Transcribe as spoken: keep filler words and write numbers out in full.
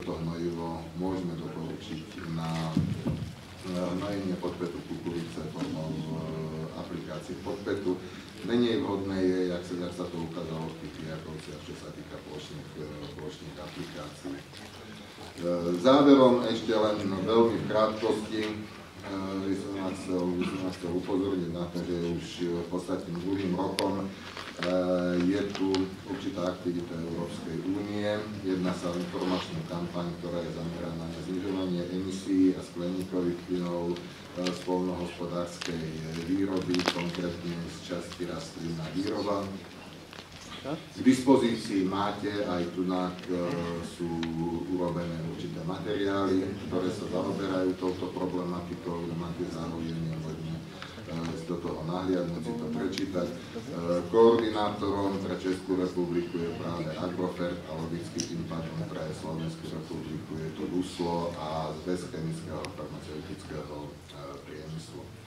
To hnojivo môžeme doporučiť na hnojenie podpätu kukurice formou aplikácie podpätu. Menej vhodné je, jak sa, jak sa to ukázalo v tých pijakovciach, čo sa týka plošných, plošných aplikácií. Záverom ešte len veľmi v krátkosti by som vás chcel, by som vás chcel upozorniť na to, že už v podstate druhým rokom je tu určitá aktivita Európskej únie. Jedná sa o informačnú kampaň, ktorá je zameraná na znižovanie emisí a skleníkových plynov z poľnohospodárskej výroby, konkrétne z časti rastlinná výroba. K dispozícii máte, aj tu sú urobené určité materiály, ktoré sa zaoberajú touto problematikou. Máte záujem, možno do toho nahliadnúť, si to prečítať. Koordinátorom pre Českú republiku je práve Agrofert a logicky tým pádom pre Slovenskú republiku je to Ruslo a Zväz chemického a farmaceutického priemyslu.